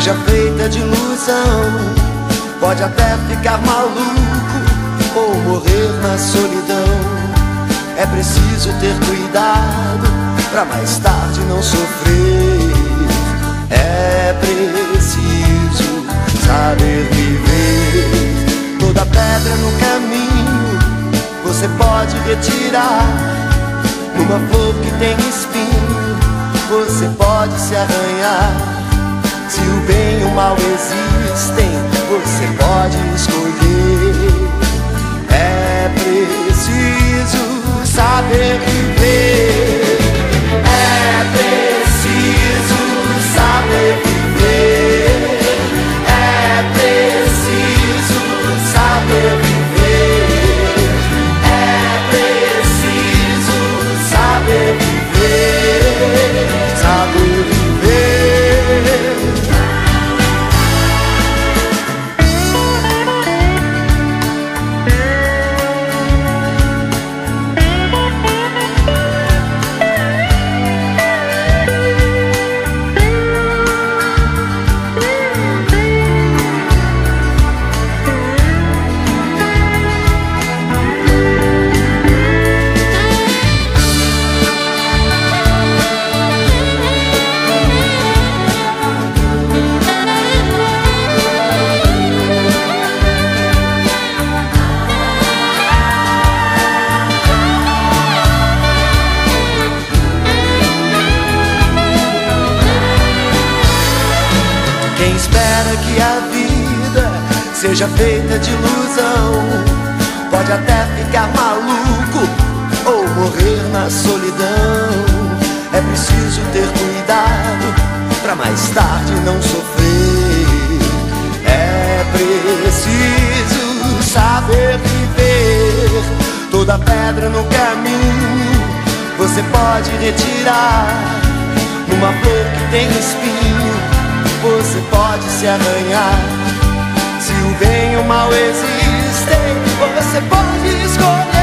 seja feita de ilusão. Pode até ficar maluco ou morrer na solidão. É preciso ter cuidado pra mais tarde não sofrer. É preciso saber viver. Toda pedra no caminho você pode retirar. Numa flor que tem espinho você pode se arranhar. Se o bem e o mal existem, você pode escolher. É preciso saber viver. É preciso saber viver. É preciso saber viver. É preciso saber viver. Saber viver. Quem espera que a vida seja feita de ilusão pode até ficar maluco ou morrer na solidão. É preciso ter cuidado pra mais tarde não sofrer. É preciso saber viver. Toda pedra no caminho você pode retirar. Numa flor que tem espinho você pode se arranhar. Se o bem e o mal existem, você pode escolher.